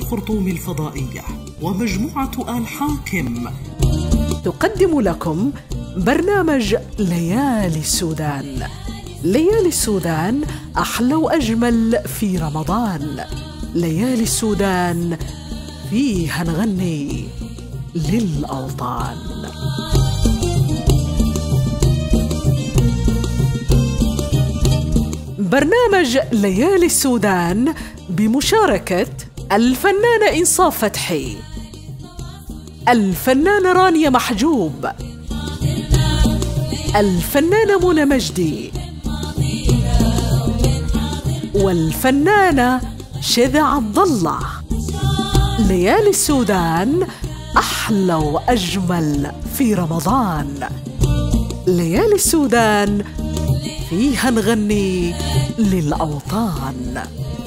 الخرطوم الفضائية ومجموعة آل حاكم تقدم لكم برنامج ليالي السودان. ليالي السودان أحلى وأجمل في رمضان. ليالي السودان فيها نغني للأوطان. برنامج ليالي السودان بمشاركة الفنانة إنصاف فتحي، الفنانة رانيا محجوب، الفنانة منى مجدي، والفنانة شذى عبد الله. ليالي السودان أحلى وأجمل في رمضان. ليالي السودان فيها نغني للأوطان.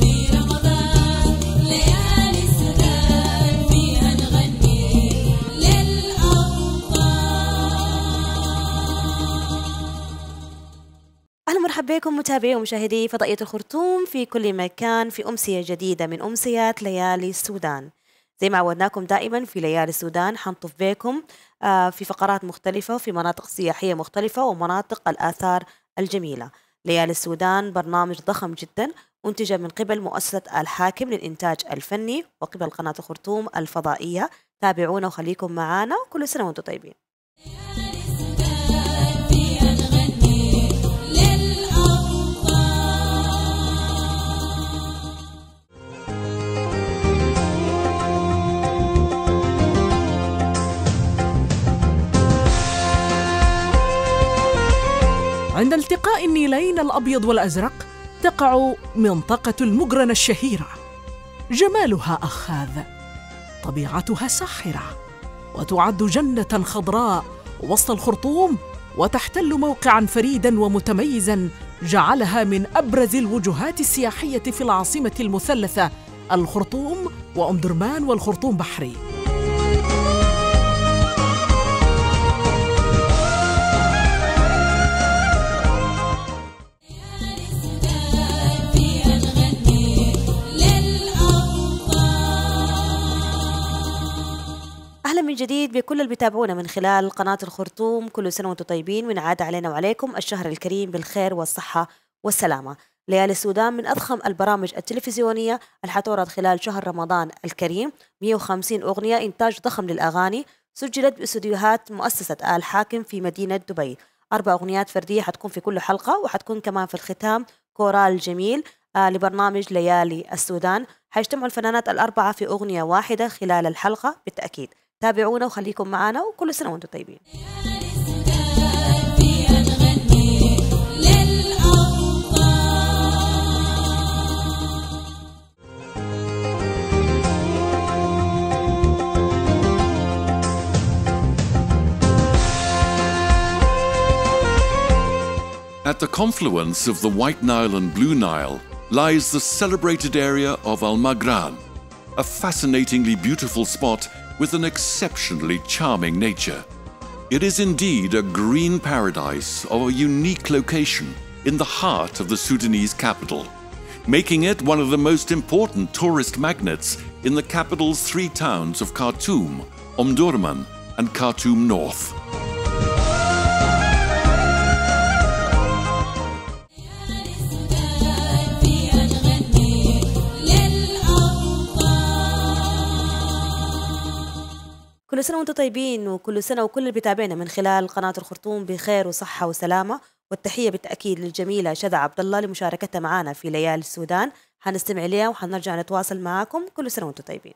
أهلا مرحبا بكم متابعي ومشاهدي فضائية الخرطوم في كل مكان في أمسية جديدة من أمسيات ليالي السودان. زي ما عودناكم دائما في ليالي السودان حنطف بكم في فقرات مختلفة وفي مناطق سياحية مختلفة ومناطق الآثار الجميلة. ليالي السودان برنامج ضخم جدا أنتج من قبل مؤسسة آل حاكم للإنتاج الفني وقبل قناة الخرطوم الفضائية. تابعونا وخليكم معانا وكل سنة وانتم طيبين. عند التقاء النيلين الأبيض والأزرق تقع منطقة المقرنة الشهيرة. جمالها أخاذ، طبيعتها ساحرة، وتعد جنة خضراء وسط الخرطوم، وتحتل موقعاً فريداً ومتميزاً جعلها من أبرز الوجهات السياحية في العاصمة المثلثة الخرطوم وأم درمان والخرطوم بحري. أهلا من جديد بكل اللي بيتابعونا من خلال قناة الخرطوم. كل سنة وانتم طيبين، ونعاد علينا وعليكم الشهر الكريم بالخير والصحة والسلامة. ليالي السودان من أضخم البرامج التلفزيونية اللي حتعرض خلال شهر رمضان الكريم. 150 أغنية، إنتاج ضخم للأغاني، سجلت باستديوهات مؤسسة آل حاكم في مدينة دبي. 4 أغنيات فردية حتكون في كل حلقة، وحتكون كمان في الختام كورال جميل لبرنامج ليالي السودان. حيجتمعوا الفنانات الأربعة في أغنية واحدة خلال الحلقة بالتأكيد. تابعونا وخليكم معنا وكل سنة وانتم طيبين. At the confluence of the White Nile and Blue Nile lies the celebrated area of Al Magran, a fascinatingly beautiful spot with an exceptionally charming nature. It is indeed a green paradise of a unique location in the heart of the Sudanese capital, making it one of the most important tourist magnets in the capital's 3 towns of Khartoum, Omdurman, and Khartoum North. كل سنة وانتم طيبين، وكل سنة وكل اللي بيتابعنا من خلال قناة الخرطوم بخير وصحة وسلامة. والتحية بالتأكيد للجميلة شذى عبد الله لمشاركتها معنا في ليالي السودان. حنستمع ليها وحنرجع نتواصل معاكم. كل سنة وانتم طيبين.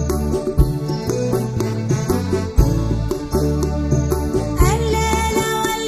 الليلة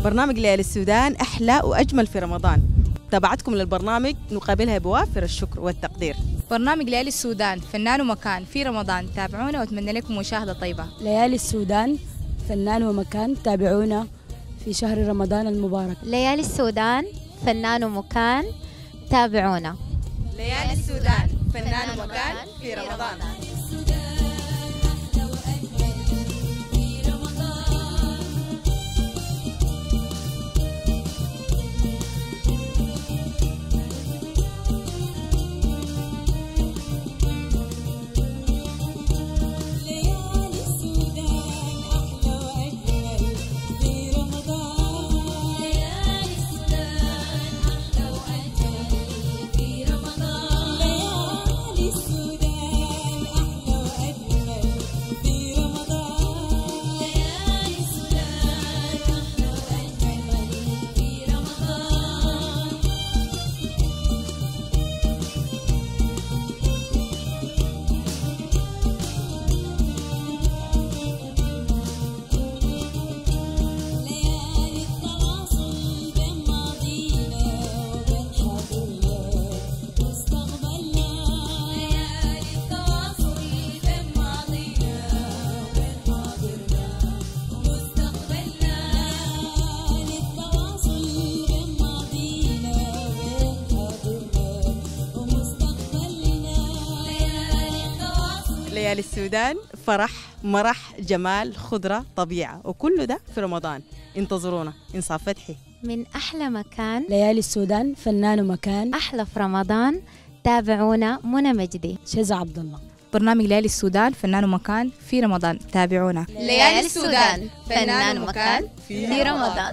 برنامج ليالي السودان أحلى وأجمل في رمضان. تابعتكم للبرنامج نقابلها بوافر الشكر والتقدير. برنامج ليالي السودان فنان ومكان في رمضان، تابعونا وأتمنى لكم مشاهدة طيبة. ليالي السودان فنان ومكان، تابعونا في شهر رمضان المبارك. ليالي السودان فنان ومكان، تابعونا. ليالي السودان فنان ومكان في رمضان. ليالي السودان فرح، مرح، جمال، خضرة، طبيعة، وكل ده في رمضان. انتظرونا. إنصاف فتحي. من أحلى مكان ليالي السودان فنان ومكان، أحلى في رمضان، تابعونا. منى مجدي. شذى عبد الله. برنامج ليالي السودان فنان ومكان في رمضان، تابعونا. ليالي السودان فنان ومكان في رمضان.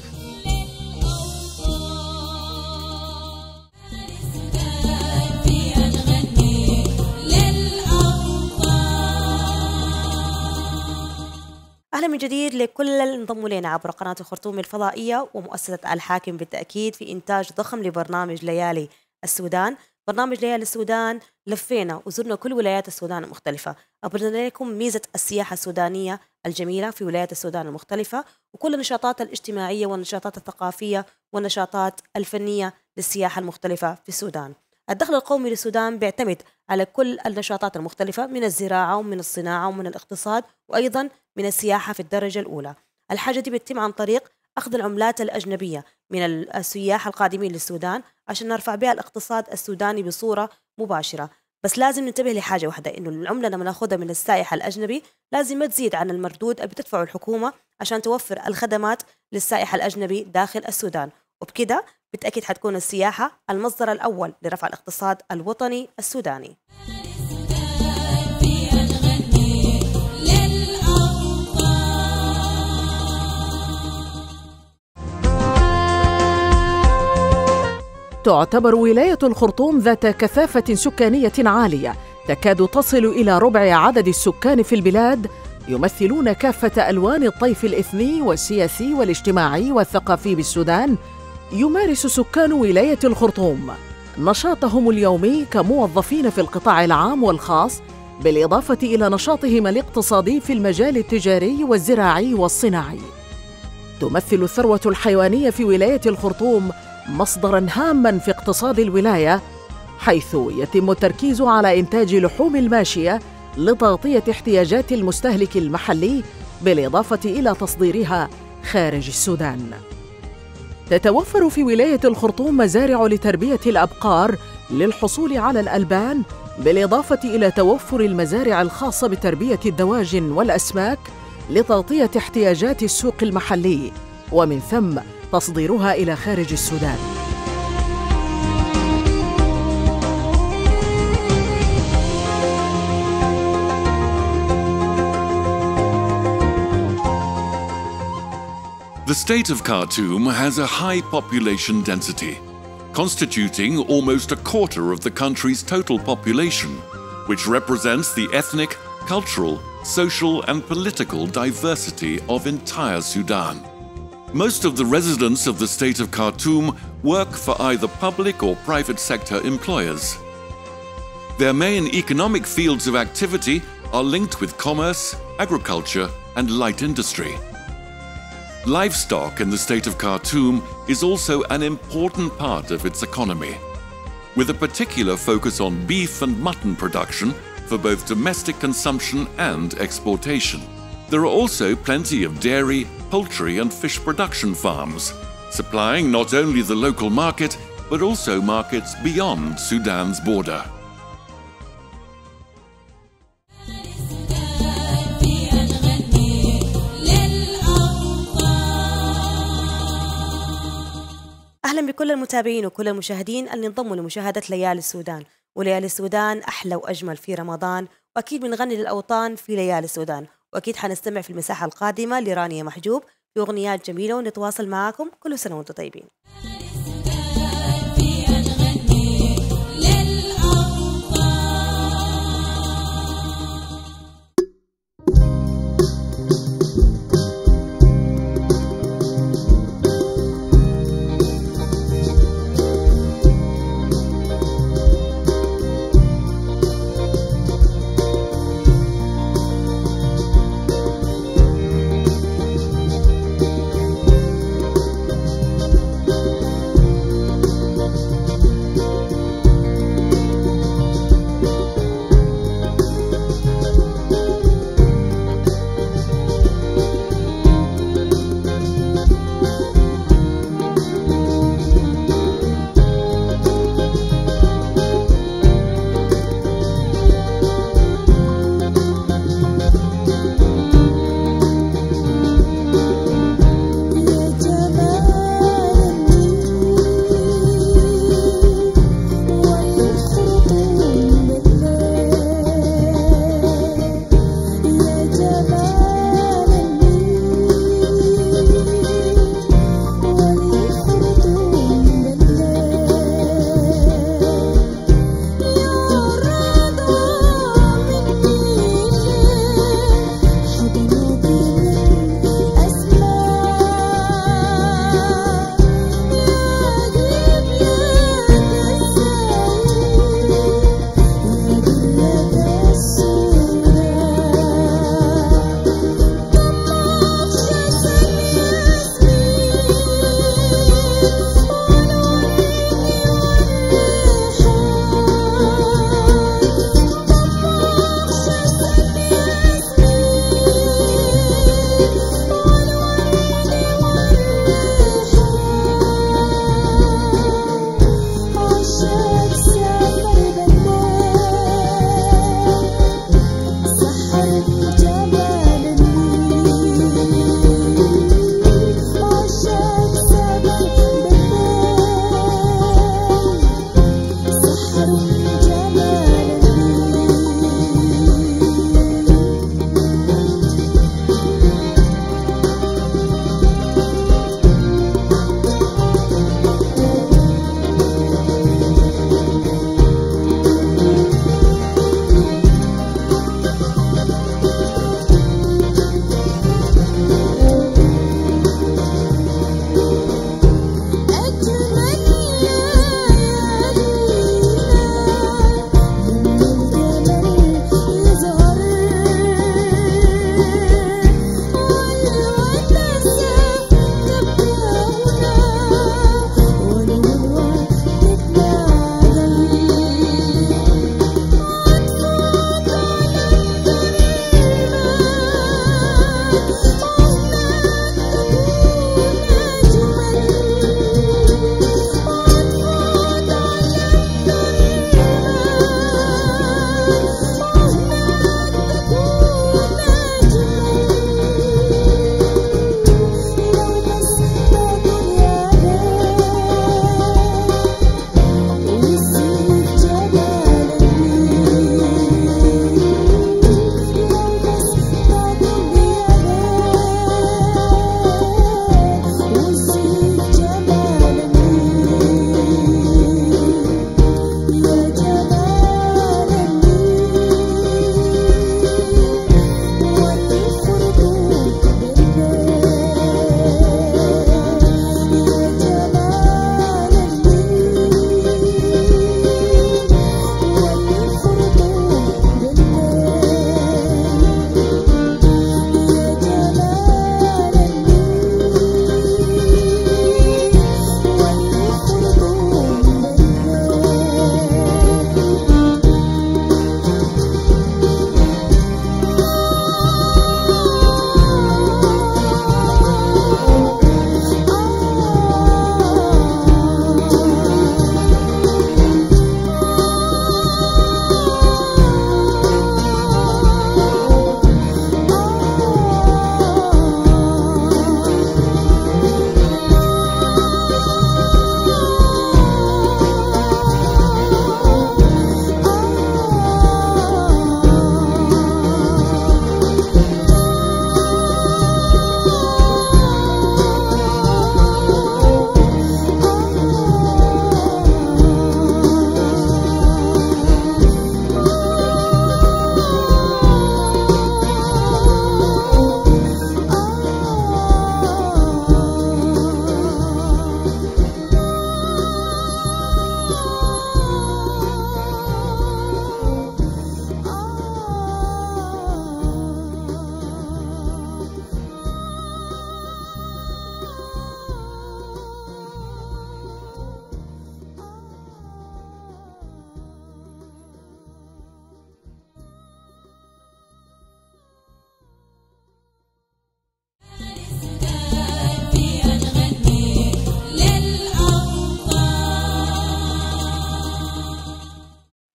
أهلا من جديد لكل اللي انضموا لنا عبر قناة الخرطوم الفضائية ومؤسسة الحاكم بالتأكيد في إنتاج ضخم لبرنامج ليالي السودان. برنامج ليالي السودان لفينا وزرنا كل ولايات السودان المختلفة، أبرزنا لكم ميزة السياحة السودانية الجميلة في ولايات السودان المختلفة وكل النشاطات الاجتماعية والنشاطات الثقافية والنشاطات الفنية للسياحة المختلفة في السودان. الدخل القومي للسودان بيعتمد على كل النشاطات المختلفة من الزراعة ومن الصناعة ومن الاقتصاد وأيضا من السياحة في الدرجة الأولى. الحاجة دي بتتم عن طريق أخذ العملات الأجنبية من السياح القادمين للسودان عشان نرفع بها الاقتصاد السوداني بصورة مباشرة. بس لازم ننتبه لحاجة واحدة، إنه العملة لما ناخذها من السائح الأجنبي لازم ما تزيد عن المردود اللي بتدفعه الحكومة عشان توفر الخدمات للسائح الأجنبي داخل السودان، وبكده بالتأكيد حتكون السياحة المصدر الأول لرفع الاقتصاد الوطني السوداني. تعتبر ولاية الخرطوم ذات كثافة سكانية عالية تكاد تصل إلى ربع عدد السكان في البلاد، يمثلون كافة ألوان الطيف الإثني والسياسي والاجتماعي والثقافي بالسودان. يمارس سكان ولاية الخرطوم نشاطهم اليومي كموظفين في القطاع العام والخاص، بالإضافة إلى نشاطهم الاقتصادي في المجال التجاري والزراعي والصناعي. تمثل الثروة الحيوانية في ولاية الخرطوم مصدراً هاماً في اقتصاد الولاية، حيث يتم التركيز على إنتاج لحوم الماشية لتغطية احتياجات المستهلك المحلي، بالإضافة إلى تصديرها خارج السودان. تتوفر في ولاية الخرطوم مزارع لتربية الأبقار للحصول على الألبان، بالإضافة إلى توفر المزارع الخاصة بتربية الدواجن والأسماك لتغطية احتياجات السوق المحلي، ومن ثم تصديرها إلى خارج السودان. The state of Khartoum has a high population density, constituting almost a quarter of the country's total population, which represents the ethnic, cultural, social and political diversity of entire Sudan. Most of the residents of the state of Khartoum work for either public or private sector employers. Their main economic fields of activity are linked with commerce, agriculture and light industry. Livestock in the state of Khartoum is also an important part of its economy, with a particular focus on beef and mutton production for both domestic consumption and exportation. There are also plenty of dairy, poultry and fish production farms, supplying not only the local market, but also markets beyond Sudan's border. أهلا بكل المتابعين وكل المشاهدين اللي انضموا لمشاهدة ليالي السودان. وليالي السودان أحلى وأجمل في رمضان، وأكيد بنغني للأوطان في ليالي السودان، وأكيد حنستمع في المساحة القادمة لرانيا محجوب في أغنيات جميلة، ونتواصل معاكم. كل سنة وأنتم طيبين.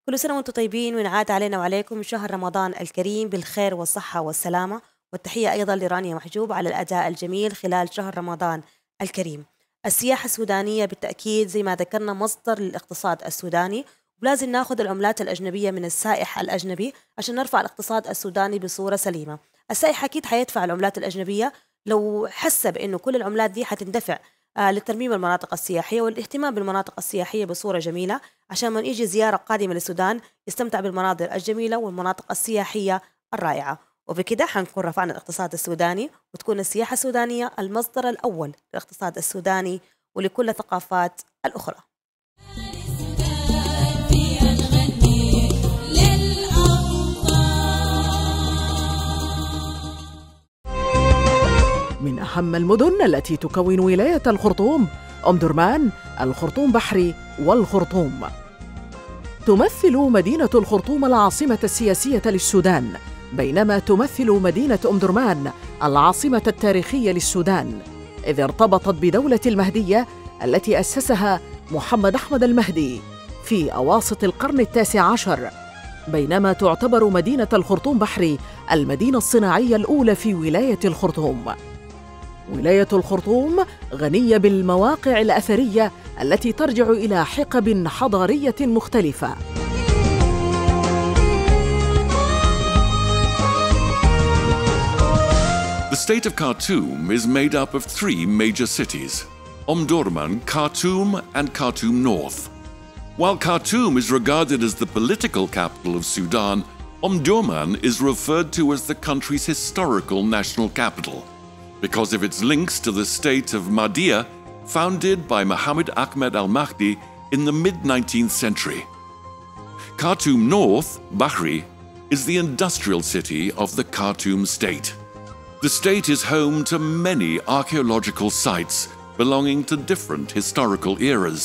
كل سنة وانتم طيبين، وينعاد علينا وعليكم شهر رمضان الكريم بالخير والصحة والسلامة. والتحية أيضا لرانيا محجوب على الأداء الجميل خلال شهر رمضان الكريم. السياحة السودانية بالتأكيد زي ما ذكرنا مصدر للاقتصاد السوداني، ولازم ناخذ العملات الأجنبية من السائح الأجنبي عشان نرفع الاقتصاد السوداني بصورة سليمة. السائح أكيد حيدفع العملات الأجنبية لو حسب إنه كل العملات دي حتندفع لترميم المناطق السياحية والاهتمام بالمناطق السياحية بصورة جميلة، عشان من يجي زيارة قادمة للسودان يستمتع بالمناظر الجميلة والمناطق السياحية الرائعة. وبكده حنكون رفعنا الاقتصاد السوداني، وتكون السياحة السودانية المصدر الأول للاقتصاد السوداني ولكل الثقافات الأخرى. من أهم المدن التي تكون ولاية الخرطوم أم درمان، الخرطوم بحري والخرطوم. تمثل مدينة الخرطوم العاصمة السياسية للسودان، بينما تمثل مدينة أم درمان العاصمة التاريخية للسودان، إذ ارتبطت بدولة المهدية التي أسسها محمد أحمد المهدي في أواسط القرن التاسع عشر، بينما تعتبر مدينة الخرطوم بحري المدينة الصناعية الأولى في ولاية الخرطوم. ولاية الخرطوم غنية بالمواقع الأثرية التي ترجع إلى حقب حضارية مختلفة. The state of Khartoum is made up of three major cities: Omdurman, Khartoum, and Khartoum North. While Khartoum is regarded as the political capital of Sudan, Omdurman is referred to as the country's historical national capital because of its links to the state of Mahdiya, founded by Muhammad Ahmed al-Mahdi in the mid-19th century. Khartoum North, Bahri, is the industrial city of the Khartoum state. The state is home to many archaeological sites belonging to different historical eras.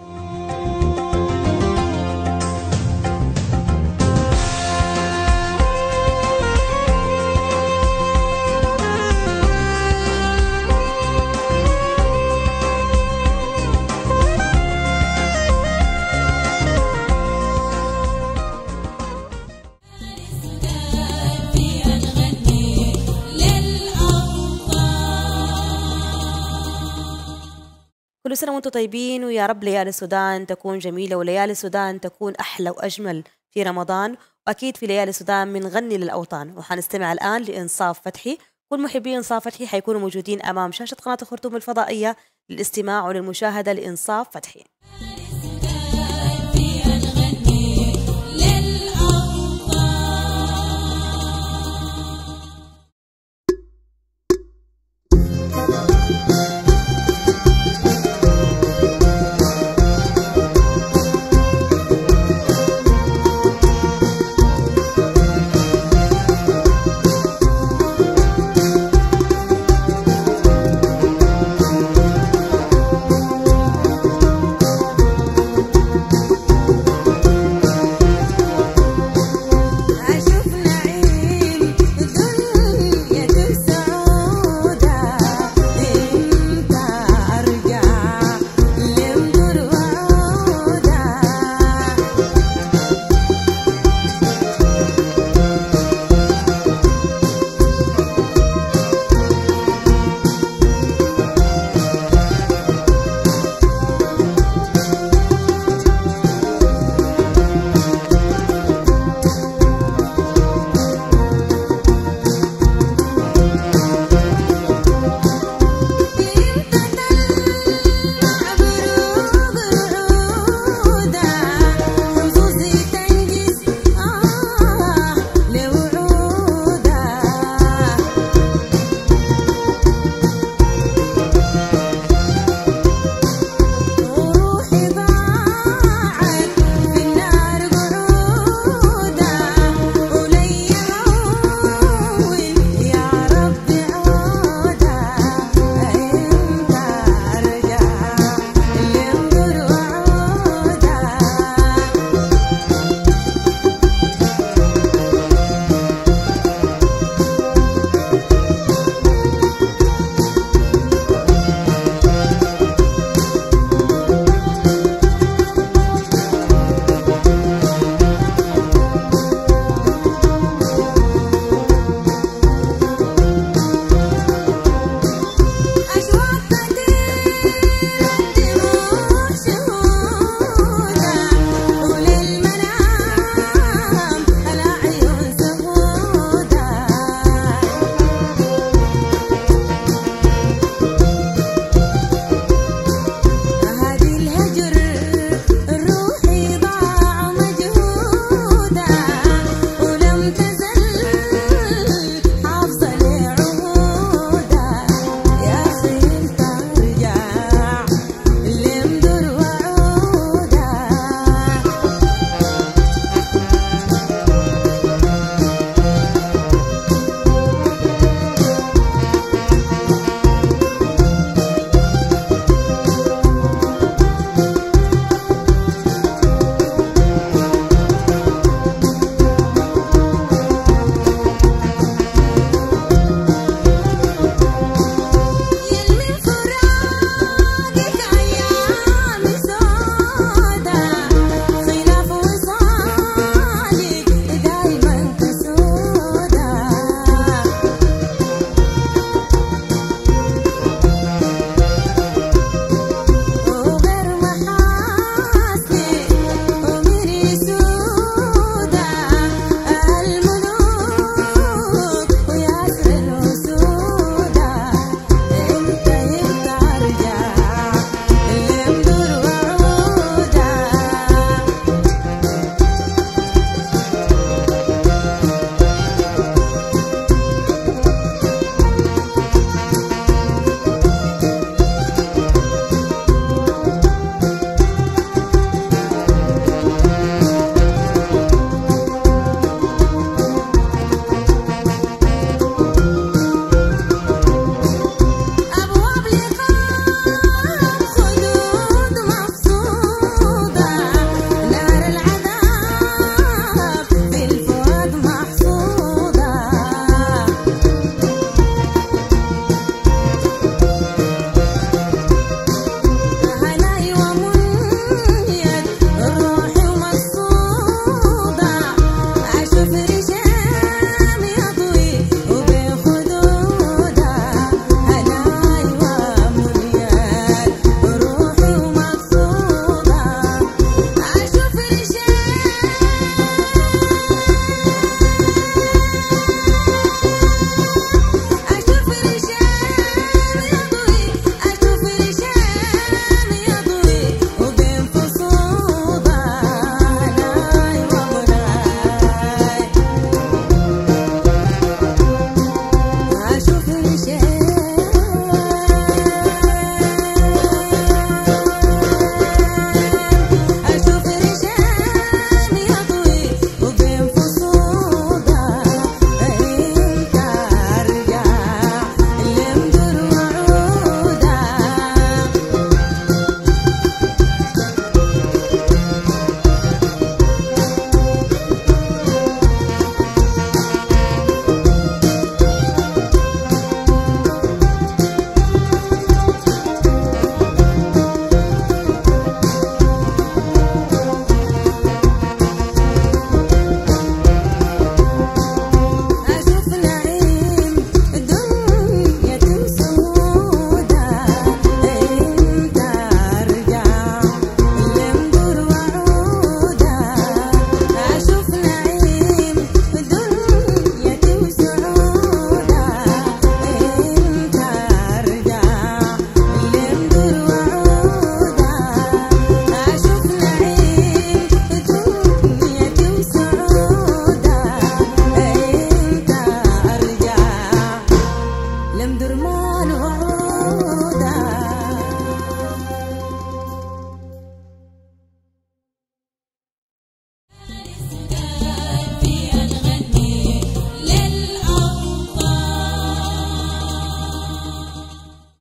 كل سنة وانتم طيبين، ويا رب ليالي السودان تكون جميلة، وليالي السودان تكون أحلى وأجمل في رمضان. وأكيد في ليالي السودان بنغني للأوطان، وحنستمع الآن لإنصاف فتحي. كل محبي إنصاف فتحي حيكونوا موجودين أمام شاشة قناة الخرطوم الفضائية للاستماع وللمشاهدة لإنصاف فتحي.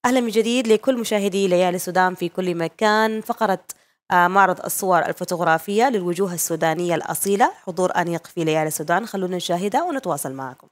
أهلا من جديد لكل مشاهدي ليالي السودان في كل مكان. فقرة معرض الصور الفوتوغرافية للوجوه السودانية الأصيلة، حضور أنيق في ليالي السودان. خلونا نشاهدها ونتواصل معكم.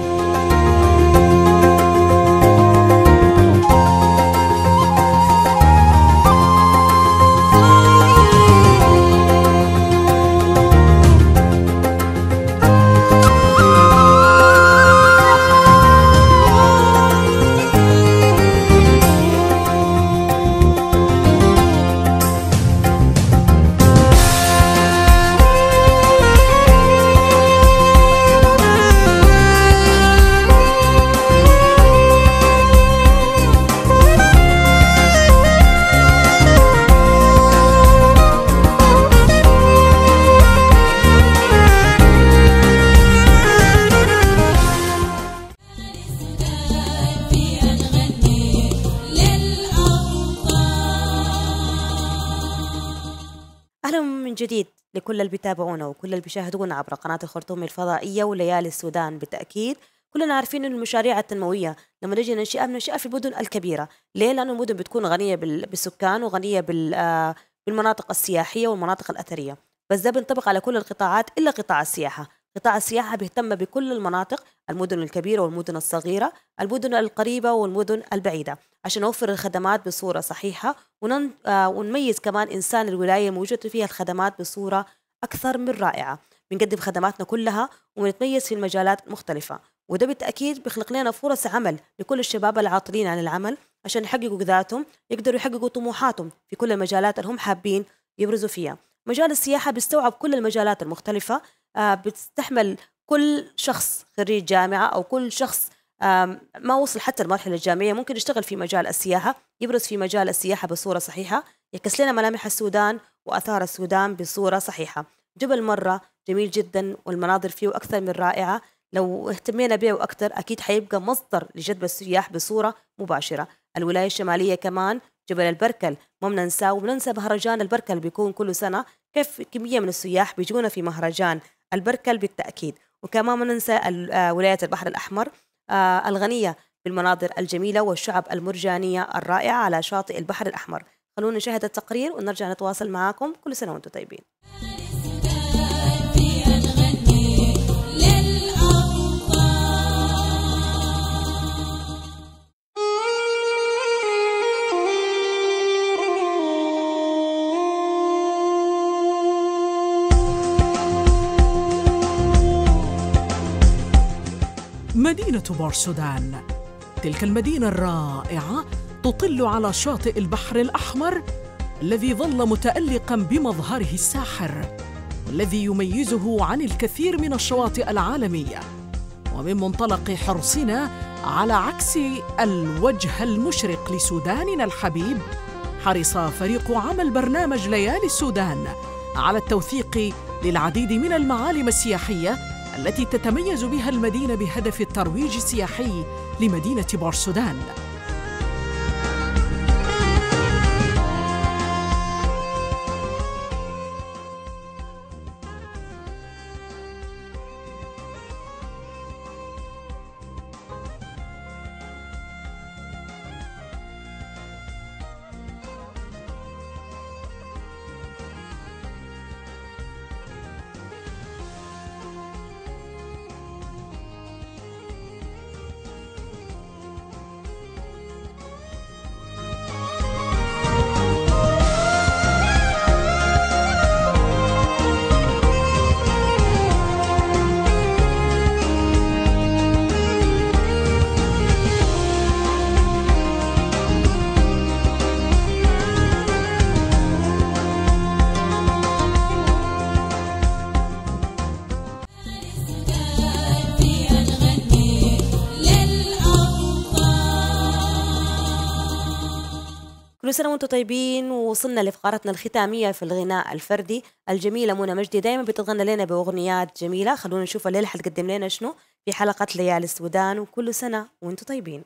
أهلا من جديد لكل اللي بيتابعونا وكل اللي بيشاهدونا عبر قناة الخرطوم الفضائية وليالي السودان. بالتأكيد كلنا عارفين إن المشاريع التنموية لما نجي ننشئها في المدن الكبيرة. ليه؟ لأن المدن بتكون غنية بالسكان وغنية بالمناطق السياحية والمناطق الأثرية، بس ده بينطبق على كل القطاعات إلا قطاع السياحة. قطاع السياحة بيهتم بكل المناطق، المدن الكبيرة والمدن الصغيرة، المدن القريبة والمدن البعيدة، عشان نوفر الخدمات بصورة صحيحة ونميز كمان إنسان الولاية الموجودة فيها الخدمات بصورة أكثر من رائعة. بنقدم خدماتنا كلها ونتميز في المجالات المختلفة، وده بالتأكيد بيخلق لنا فرص عمل لكل الشباب العاطلين عن العمل عشان يحققوا ذاتهم، يقدروا يحققوا طموحاتهم في كل المجالات اللي هم حابين يبرزوا فيها. مجال السياحة بيستوعب كل المجالات المختلفة، بتستحمل كل شخص خريج جامعة أو كل شخص ما وصل حتى المرحلة الجامعية ممكن يشتغل في مجال السياحة، يبرز في مجال السياحة بصورة صحيحة، يكس لنا ملامح السودان وأثار السودان بصورة صحيحة. جبل مرة جميل جدا والمناظر فيه أكثر من رائعة، لو اهتمينا به أكثر أكيد حيبقى مصدر لجذب السياح بصورة مباشرة. الولاية الشمالية كمان جبل البركل ما بننساه، وبننسى مهرجان البركل بيكون كل سنة، كيف كمية من السياح بيجونا في مهرجان البركل بالتأكيد. وكمان ما ننسى ولاية البحر الأحمر الغنية بالمناظر الجميلة والشعب المرجانية الرائعة على شاطئ البحر الأحمر. خلونا نشاهد التقرير ونرجع نتواصل معاكم. كل سنة وانتم طيبين. مدينة بورسودان، تلك المدينة الرائعة تطل على شاطئ البحر الأحمر الذي ظل متألقاً بمظهره الساحر والذي يميزه عن الكثير من الشواطئ العالمية. ومن منطلق حرصنا على عكس الوجه المشرق لسوداننا الحبيب، حرص فريق عمل برنامج ليالي السودان على التوثيق للعديد من المعالم السياحية التي تتميز بها المدينة بهدف الترويج السياحي لمدينة بورسودان. كل سنة وانتم طيبين. ووصلنا لفقرتنا الختامية في الغناء الفردي. الجميلة منى مجدي دائما بتتغنى لنا بأغنيات جميلة. خلونا نشوف الليلة حتقدم لنا شنو في حلقة ليالي السودان. وكل سنة وانتم طيبين.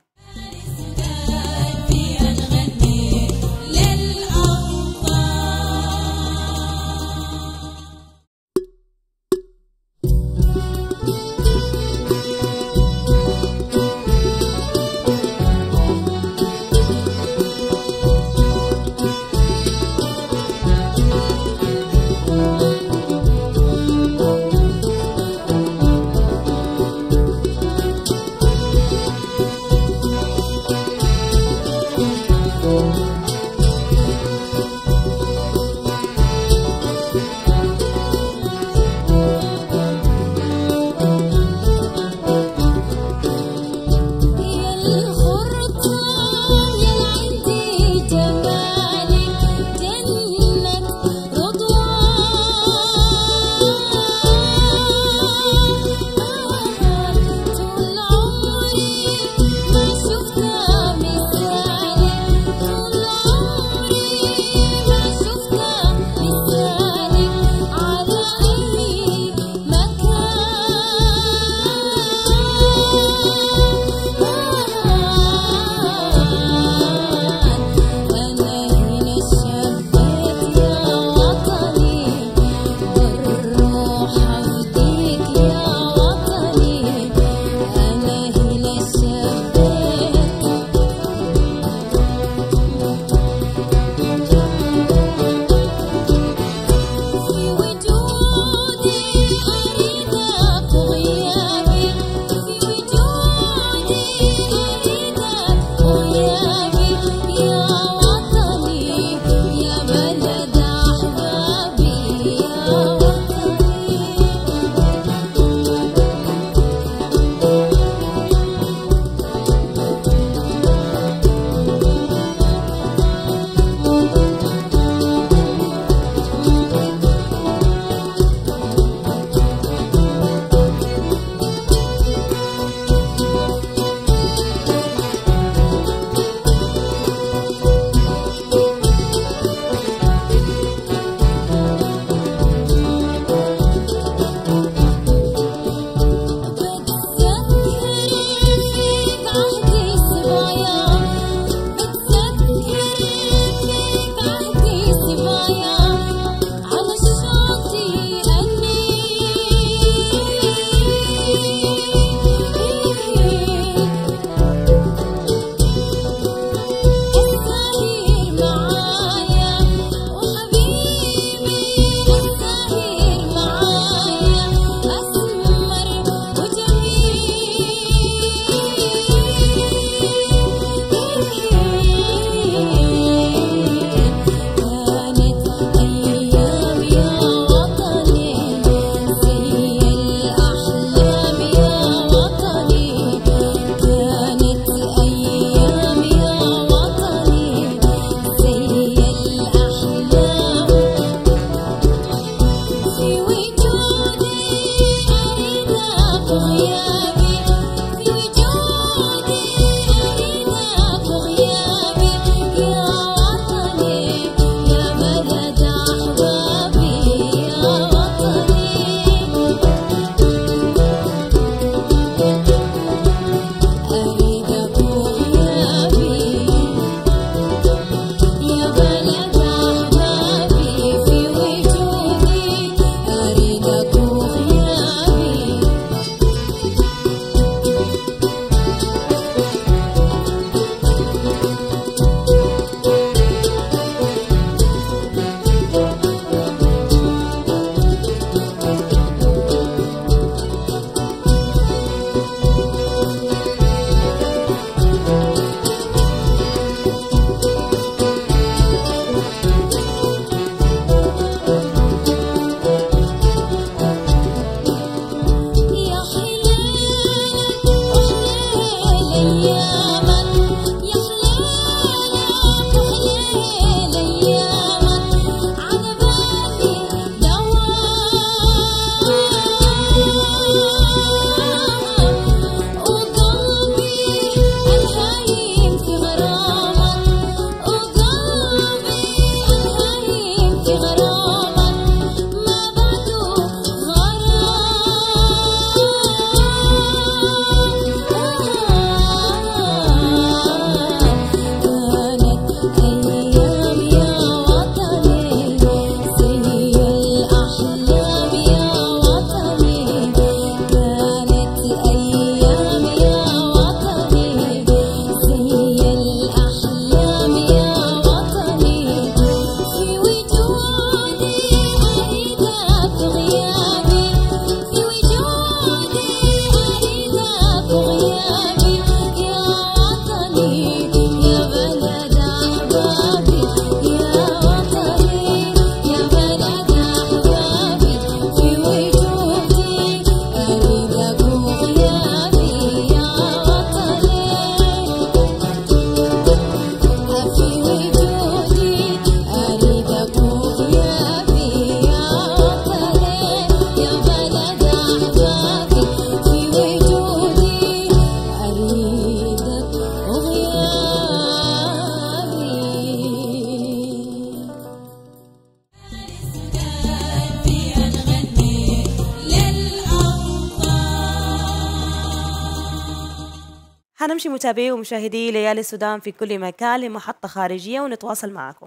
حنمشي متابعي ومشاهدي ليالي السودان في كل مكان لمحطة خارجية ونتواصل معكم.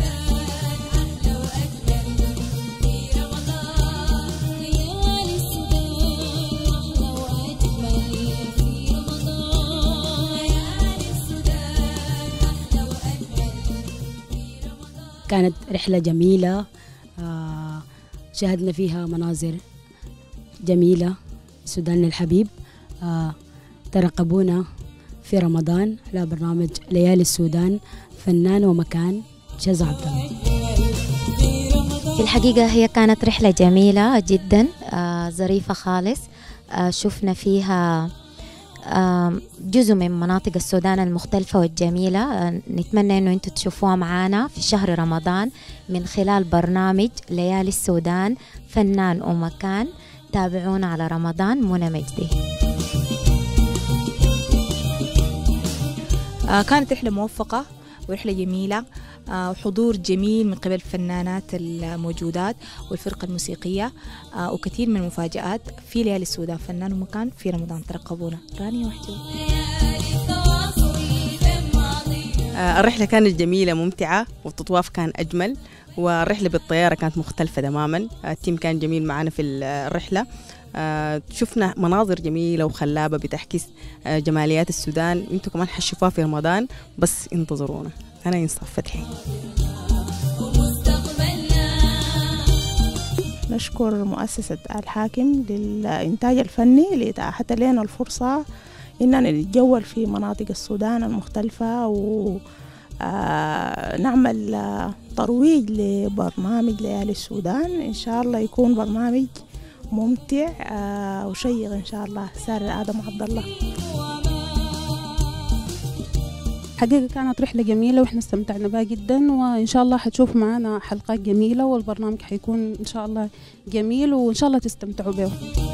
ليالي السودان كانت رحلة جميلة، شاهدنا فيها مناظر جميلة. السودان الحبيب، ترقبونا في رمضان على برنامج ليالي السودان، فنان ومكان شذى عبد الله. في الحقيقة هي كانت رحلة جميلة جدا، ظريفة خالص. شفنا فيها جزء من مناطق السودان المختلفة والجميلة. نتمنى أنه أنتم تشوفوها معانا في شهر رمضان من خلال برنامج ليالي السودان، فنان ومكان. تابعونا على رمضان. منى مجدي. كانت رحلة موفقة ورحلة جميلة، وحضور جميل من قبل الفنانات الموجودات والفرقة الموسيقية، وكثير من المفاجآت في ليالي السودان، فنان ومكان في رمضان. ترقبونا. رانيا وحجي. الرحلة كانت جميلة ممتعة، والتطواف كان أجمل، والرحلة بالطيارة كانت مختلفة تماما. التيم كان جميل معنا في الرحلة. شفنا مناظر جميلة وخلابة بتحكي جماليات السودان، وانتم كمان حتشوفوها في رمضان، بس انتظرونا. أنا إنصاف فتحي. نشكر مؤسسة الحاكم للإنتاج الفني لإتاحة لنا الفرصة إننا نتجول في مناطق السودان المختلفة، ونعمل ترويج لبرنامج ليالي السودان. إن شاء الله يكون برنامج ممتع وشيق إن شاء الله. سارة آدم عبد الله. حقيقة كانت رحلة جميلة وإحنا استمتعنا بها جدا، وإن شاء الله حتشوف معنا حلقات جميلة، والبرنامج حيكون إن شاء الله جميل، وإن شاء الله تستمتعوا به.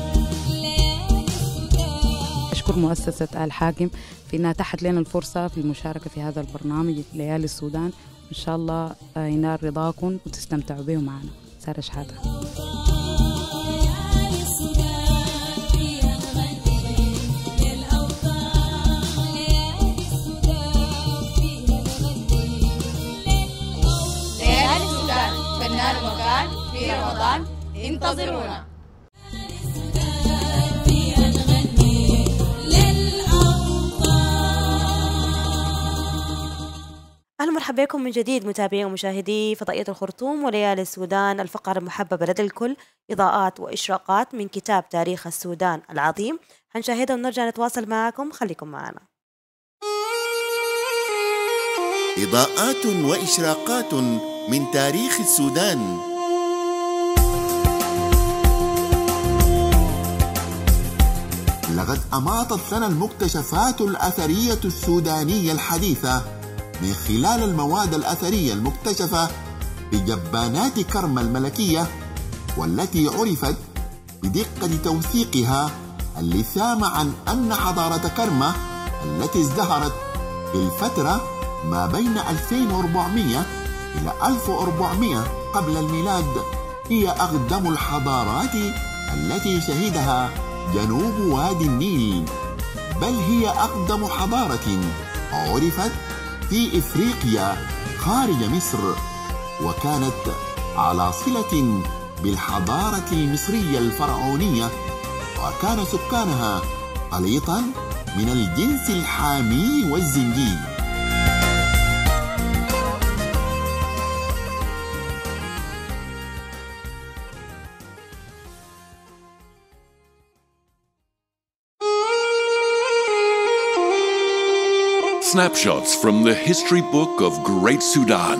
أشكر مؤسسة الحاكم في أنها أتاحت لنا الفرصة في المشاركة في هذا البرنامج ليالي السودان. إن شاء الله ينال رضاكم وتستمتعوا به معنا. سارة شحاتة. فنان ومكان في رمضان. انتظرونا. أهلا ومرحبا بكم من جديد متابعي ومشاهدي فضائية الخرطوم وليالي السودان، الفقرة المحببة لدى الكل، إضاءات وإشراقات من كتاب تاريخ السودان العظيم. حنشاهدها ونرجع نتواصل معكم، خليكم معنا. إضاءات وإشراقات من تاريخ السودان. لقد أماطت لنا المكتشفات الأثرية السودانية الحديثة من خلال المواد الأثرية المكتشفة بجبانات كرما الملكية، والتي عرفت بدقة توثيقها اللثام عن أن حضارة كرما التي ازدهرت في الفترة ما بين 2400 إلى 1400 قبل الميلاد هي أقدم الحضارات التي شهدها جنوب وادي النيل، بل هي أقدم حضارة عرفت في إفريقيا خارج مصر، وكانت على صلة بالحضارة المصرية الفرعونية، وكان سكانها خليطا من الجنس الحامي والزنجي. Snapshots from the history book of Great Sudan.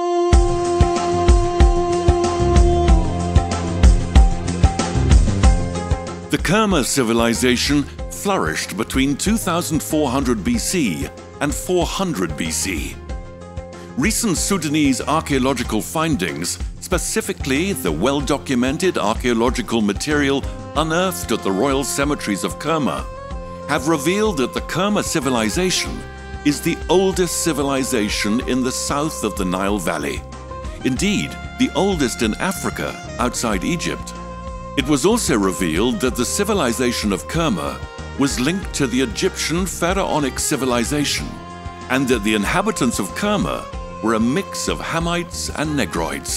The Kerma civilization flourished between 2400 BC and 400 BC. Recent Sudanese archaeological findings, specifically the well-documented archaeological material unearthed at the royal cemeteries of Kerma, have revealed that the Kerma civilization is the oldest civilization in the south of the Nile Valley. Indeed, the oldest in Africa outside Egypt. It was also revealed that the civilization of Kerma was linked to the Egyptian pharaonic civilization, and that the inhabitants of Kerma were a mix of Hamites and Negroids.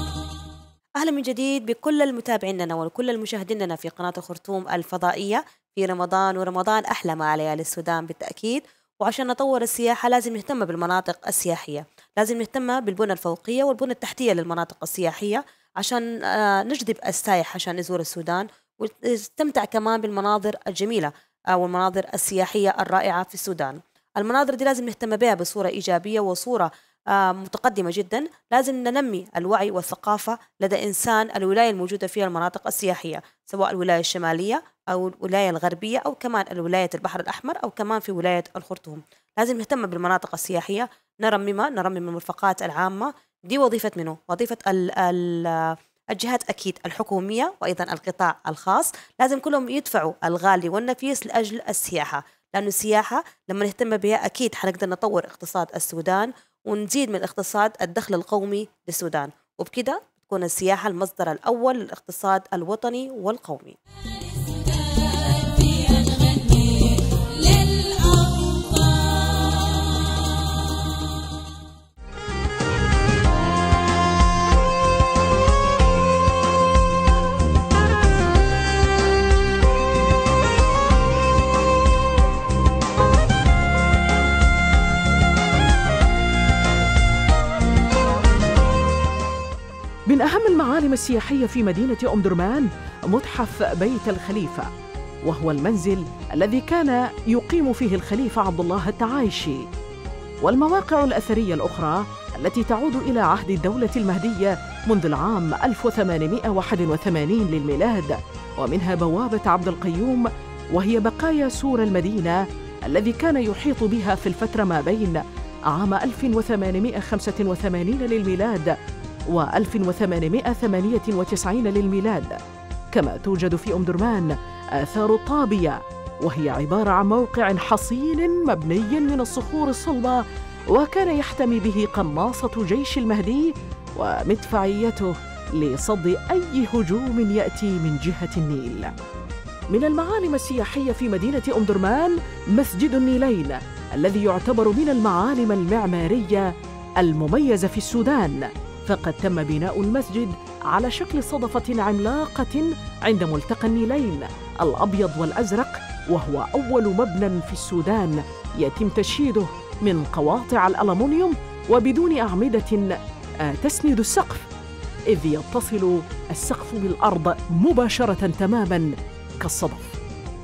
أهلا من جديد بكل المتابعين لنا وكل المشاهدين لنا في قناة الخرطوم الفضائية في رمضان، ورمضان أحلى مع ليالي السودان بالتأكيد. وعشان نطور السياحة لازم نهتم بالمناطق السياحية، لازم نهتم بالبنى الفوقية والبنى التحتية للمناطق السياحية عشان نجذب السائح عشان يزور السودان، ويستمتع كمان بالمناظر الجميلة أو المناظر السياحية الرائعة في السودان. المناظر دي لازم نهتم بها بصورة إيجابية وصورة متقدمة جدا. لازم ننمي الوعي والثقافة لدى إنسان الولاية الموجودة فيها المناطق السياحية، سواء الولاية الشمالية أو الولاية الغربية أو كمان الولاية البحر الأحمر أو كمان في ولاية الخرطوم. لازم نهتم بالمناطق السياحية، نرمم المرفقات العامة. دي وظيفة منه، وظيفة الجهات أكيد الحكومية وأيضا القطاع الخاص. لازم كلهم يدفعوا الغالي والنفيس لأجل السياحة، لأنه السياحة لما نهتم بها أكيد حنقدر نطور اقتصاد السودان ونزيد من اقتصاد الدخل القومي للسودان، وبكده تكون السياحة المصدر الأول للاقتصاد الوطني والقومي. من أهم المعالم السياحية في مدينة أم درمان متحف بيت الخليفة، وهو المنزل الذي كان يقيم فيه الخليفة عبد الله التعايشي. والمواقع الأثرية الأخرى التي تعود إلى عهد الدولة المهدية منذ العام 1881 للميلاد، ومنها بوابة عبد القيوم، وهي بقايا سور المدينة الذي كان يحيط بها في الفترة ما بين عام 1885 للميلاد و1898 للميلاد. كما توجد في أم درمان آثار طابية، وهي عبارة عن موقع حصين مبني من الصخور الصلبة، وكان يحتمي به قناصة جيش المهدي ومدفعيته لصد أي هجوم يأتي من جهة النيل. من المعالم السياحية في مدينة أم درمان مسجد النيلين، الذي يعتبر من المعالم المعمارية المميزة في السودان، فقد تم بناء المسجد على شكل صدفة عملاقة عند ملتقى النيلين الأبيض والأزرق، وهو أول مبنى في السودان يتم تشييده من قواطع الألمنيوم وبدون أعمدة تسند السقف، إذ يتصل السقف بالأرض مباشرة تماماً كالصدف.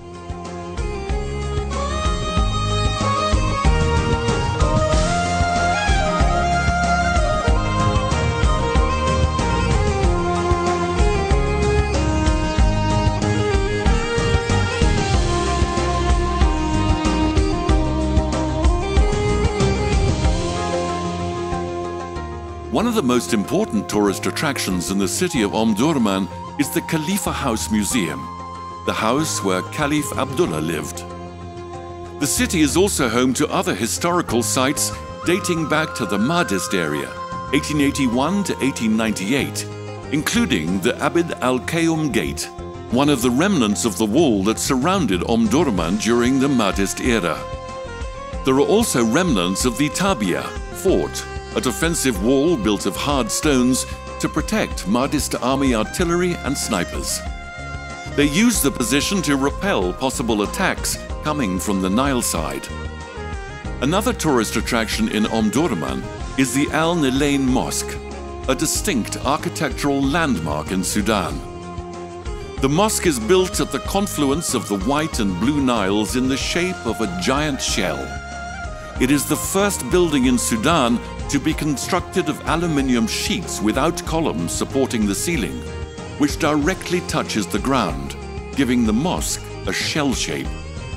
One of the most important tourist attractions in the city of Omdurman is the Khalifa House Museum, the house where Caliph Abdullah lived. The city is also home to other historical sites dating back to the Mahdist area, 1881 to 1898, including the Abid al-Qayyum Gate, one of the remnants of the wall that surrounded Omdurman during the Mahdist era. There are also remnants of the Tabia fort, a defensive wall built of hard stones to protect Mahdist army artillery and snipers. They used the position to repel possible attacks coming from the Nile side. Another tourist attraction in Omdurman is the Al Nilain Mosque, a distinct architectural landmark in Sudan. The mosque is built at the confluence of the White and Blue Niles in the shape of a giant shell. It is the first building in Sudan to be constructed of aluminium sheets without columns supporting the ceiling, which directly touches the ground, giving the mosque a shell shape.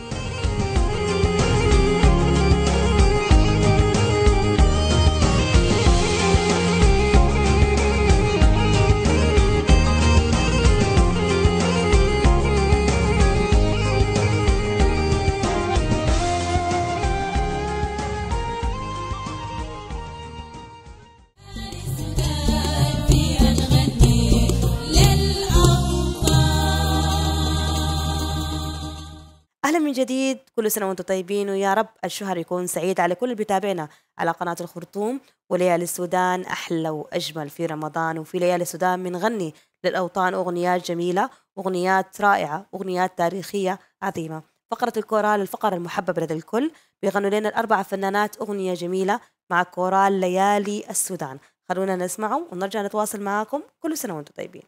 أهلا من جديد، كل سنة وأنتم طيبين، ويا رب الشهر يكون سعيد على كل اللي بيتابعنا على قناة الخرطوم. وليالي السودان أحلى وأجمل في رمضان، وفي ليالي السودان بنغني للأوطان أغنيات جميلة، أغنيات رائعة، أغنيات تاريخية عظيمة. فقرة الكورال الفقرة المحببة لدى الكل، بيغنوا لنا الأربع فنانات أغنية جميلة مع كورال ليالي السودان. خلونا نسمعه ونرجع نتواصل معاكم. كل سنة وانتم طيبين.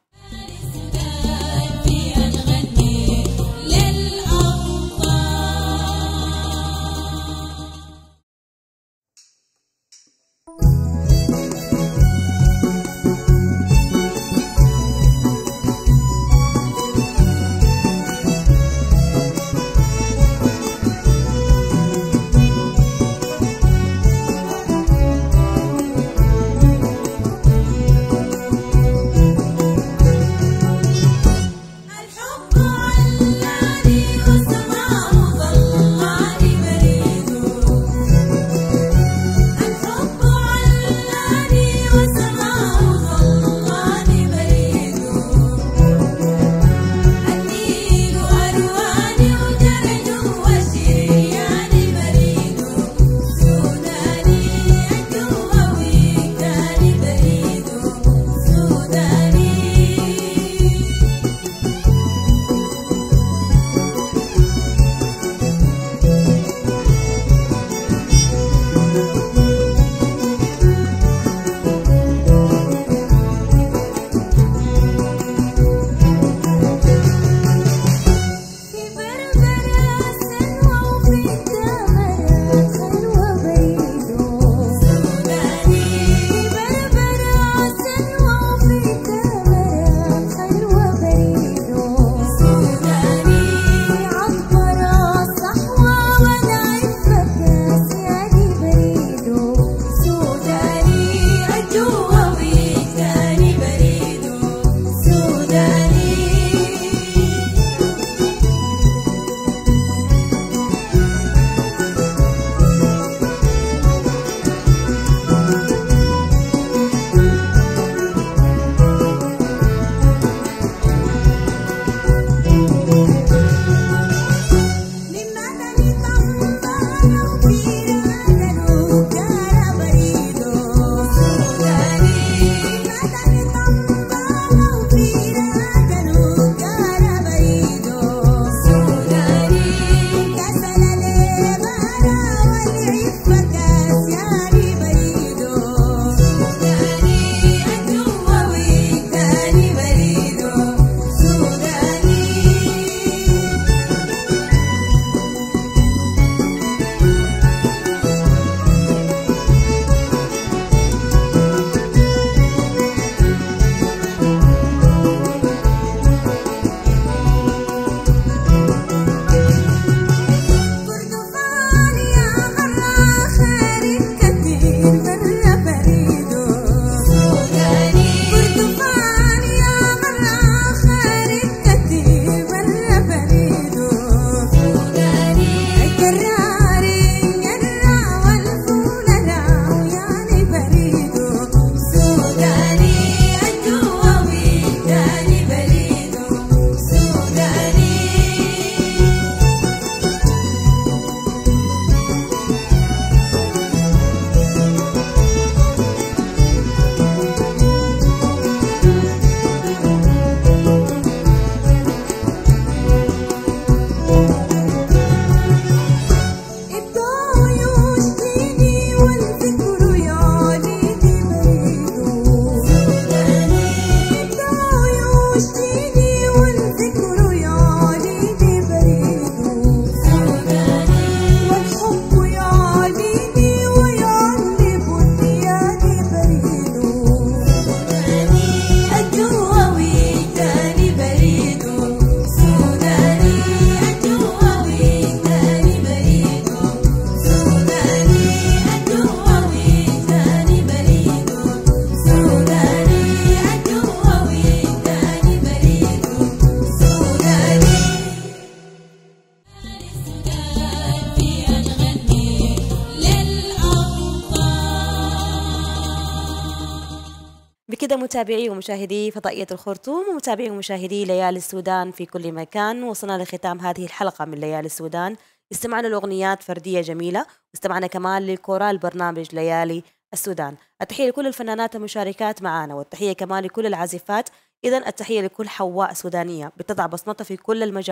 بكده متابعي ومشاهدي فضائية الخرطوم ومتابعي ومشاهدي ليالي السودان في كل مكان، وصلنا لختام هذه الحلقة من ليالي السودان. استمعنا لأغنيات فردية جميلة، واستمعنا كمان لكورال برنامج ليالي السودان. التحية لكل الفنانات المشاركات معنا، والتحية كمان لكل العازفات. إذن التحية لكل حواء سودانية بتضع بصمتها في كل المجالات،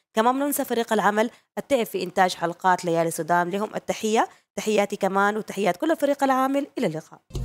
كمان بننسى فريق العمل التعب في إنتاج حلقات ليالي السودان، لهم التحية. تحياتي كمان وتحيات كل الفريق العامل، إلى اللقاء.